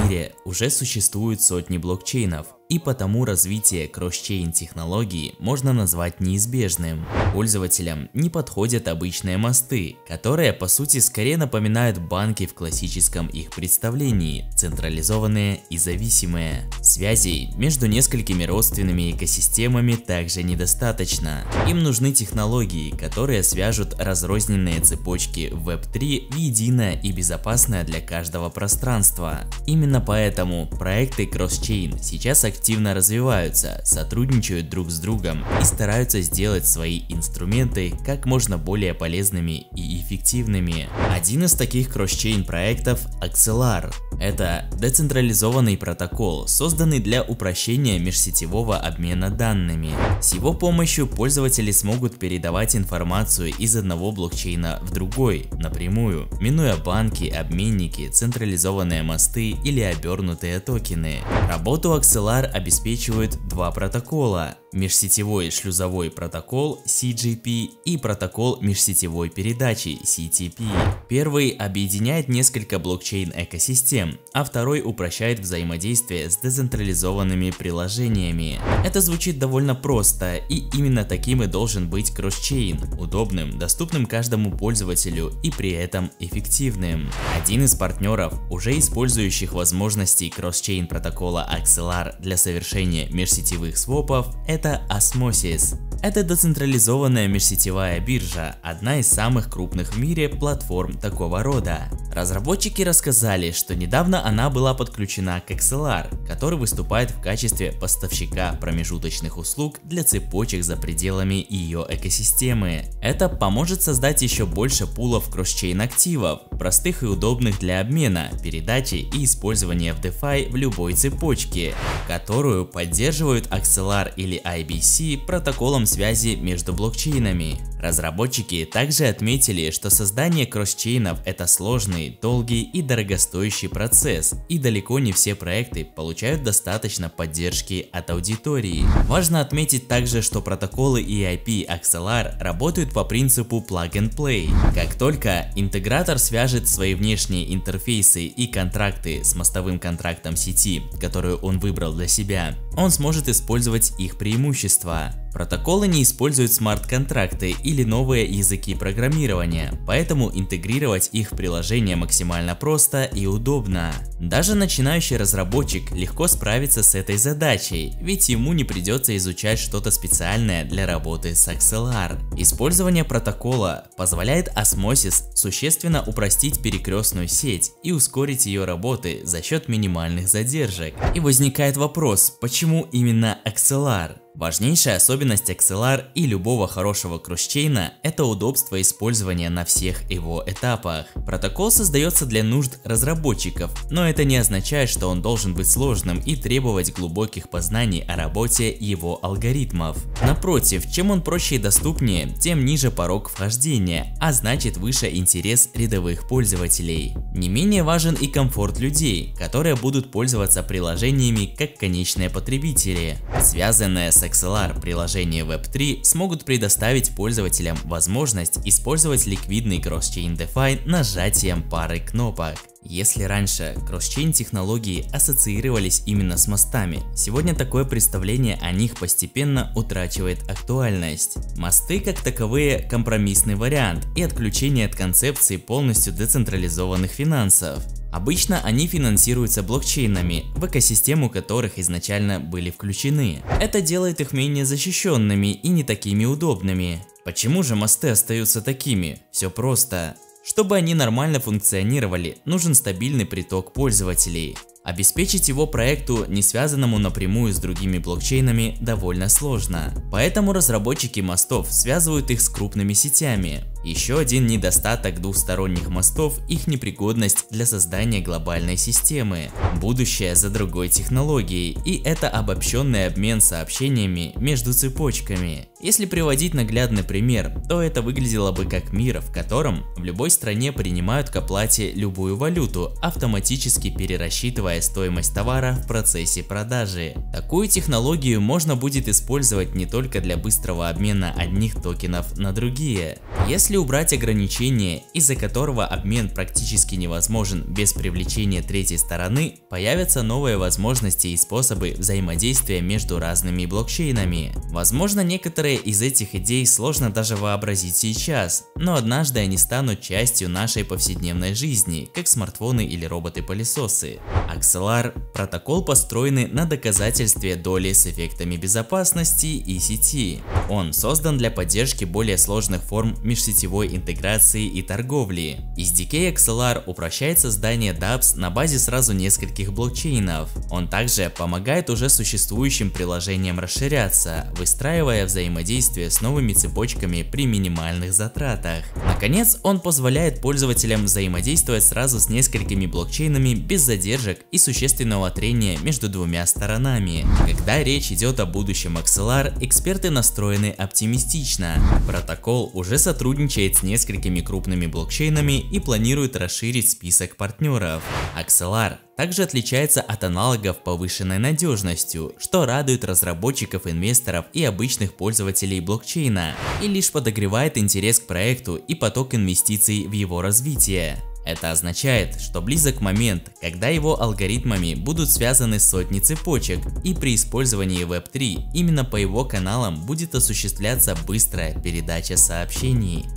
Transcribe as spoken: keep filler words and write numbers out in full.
мире уже существуют сотни блокчейнов, и потому развитие кросс-чейн технологий можно назвать неизбежным. Пользователям не подходят обычные мосты, которые по сути скорее напоминают банки в классическом их представлении, централизованные и зависимые. Связей между несколькими родственными экосистемами также недостаточно. Им нужны технологии, которые свяжут разрозненные цепочки веб три в единое и безопасное для каждого пространство. Именно поэтому проекты кросс-чейн сейчас активно активно развиваются, сотрудничают друг с другом и стараются сделать свои инструменты как можно более полезными и эффективными. Один из таких кросс-чейн проектов – Axelar. Это децентрализованный протокол, созданный для упрощения межсетевого обмена данными. С его помощью пользователи смогут передавать информацию из одного блокчейна в другой напрямую, минуя банки, обменники, централизованные мосты или обернутые токены. Работу Axelar обеспечивают два протокола: межсетевой шлюзовой протокол си джи пи и протокол межсетевой передачи си ти пи. Первый объединяет несколько блокчейн-экосистем, а второй упрощает взаимодействие с децентрализованными приложениями. Это звучит довольно просто, и именно таким и должен быть кросс-чейн: удобным, доступным каждому пользователю и при этом эффективным. Один из партнеров, уже использующих возможности кросс-чейн протокола Axelar для совершения межсетевых свопов, это Osmosis. Это децентрализованная межсетевая биржа, одна из самых крупных в мире платформ такого рода. Разработчики рассказали, что недавно она была подключена к Axelar, который выступает в качестве поставщика промежуточных услуг для цепочек за пределами ее экосистемы. Это поможет создать еще больше пулов кросс-чейн активов, простых и удобных для обмена, передачи и использования в DeFi в любой цепочке, которую поддерживают Axelar или ай би си протоколом связи между блокчейнами. Разработчики также отметили, что создание кросс-чейнов – это сложный, долгий и дорогостоящий процесс, и далеко не все проекты получают достаточно поддержки от аудитории. Важно отметить также, что протоколы и ай пи Axelar работают по принципу plug and play. Как только интегратор свяжет свои внешние интерфейсы и контракты с мостовым контрактом сети, которую он выбрал для себя, он сможет использовать их преимущества. Протоколы не используют смарт-контракты или новые языки программирования, поэтому интегрировать их в приложение максимально просто и удобно. Даже начинающий разработчик легко справится с этой задачей, ведь ему не придется изучать что-то специальное для работы с Axelar. Использование протокола позволяет Osmosis существенно упростить перекрестную сеть и ускорить ее работы за счет минимальных задержек. И возникает вопрос, почему именно Axelar? Важнейшая особенность Axelar и любого хорошего кросс-чейна – это удобство использования на всех его этапах. Протокол создается для нужд разработчиков, но это не означает, что он должен быть сложным и требовать глубоких познаний о работе его алгоритмов. Напротив, чем он проще и доступнее, тем ниже порог вхождения, а значит выше интерес рядовых пользователей. Не менее важен и комфорт людей, которые будут пользоваться приложениями как конечные потребители. Связанное с Axelar приложения веб три смогут предоставить пользователям возможность использовать ликвидный кросс-чейн DeFi нажатием пары кнопок. Если раньше кросс-чейн технологии ассоциировались именно с мостами, сегодня такое представление о них постепенно утрачивает актуальность. Мосты как таковые – компромиссный вариант и отключение от концепции полностью децентрализованных финансов. Обычно они финансируются блокчейнами, в экосистему которых изначально были включены. Это делает их менее защищенными и не такими удобными. Почему же мосты остаются такими? Все просто. Чтобы они нормально функционировали, нужен стабильный приток пользователей. Обеспечить его проекту, не связанному напрямую с другими блокчейнами, довольно сложно. Поэтому разработчики мостов связывают их с крупными сетями. Еще один недостаток двухсторонних мостов – их непригодность для создания глобальной системы. Будущее за другой технологией, и это обобщенный обмен сообщениями между цепочками. Если приводить наглядный пример, то это выглядело бы как мир, в котором в любой стране принимают к оплате любую валюту, автоматически перерасчитывая стоимость товара в процессе продажи. Такую технологию можно будет использовать не только для быстрого обмена одних токенов на другие. Если убрать ограничение, из-за которого обмен практически невозможен без привлечения третьей стороны, появятся новые возможности и способы взаимодействия между разными блокчейнами. Возможно, некоторые из этих идей сложно даже вообразить сейчас, но однажды они станут частью нашей повседневной жизни, как смартфоны или роботы-пылесосы. Акселар – протокол, построенный на доказательстве доли с эффектами безопасности и сети. Он создан для поддержки более сложных форм межсетевой интеграции и торговли. эс ди кей Акселар упрощает создание дапс на базе сразу нескольких блокчейнов. Он также помогает уже существующим приложениям расширяться, выстраивая взаимодействие с новыми цепочками при минимальных затратах. Наконец, он позволяет пользователям взаимодействовать сразу с несколькими блокчейнами без задержек и существенного трения между двумя сторонами. Когда речь идет о будущем Акселар, эксперты настроены оптимистично. Протокол уже сотрудничает с несколькими крупными блокчейнами и планирует расширить список партнеров. Акселар также отличается от аналогов повышенной надежностью, что радует разработчиков, инвесторов и обычных пользователей блокчейна и лишь подогревает интерес к проекту и поток инвестиций в его развитие. Это означает, что близок момент, когда его алгоритмами будут связаны сотни цепочек, и при использовании веб три именно по его каналам будет осуществляться быстрая передача сообщений.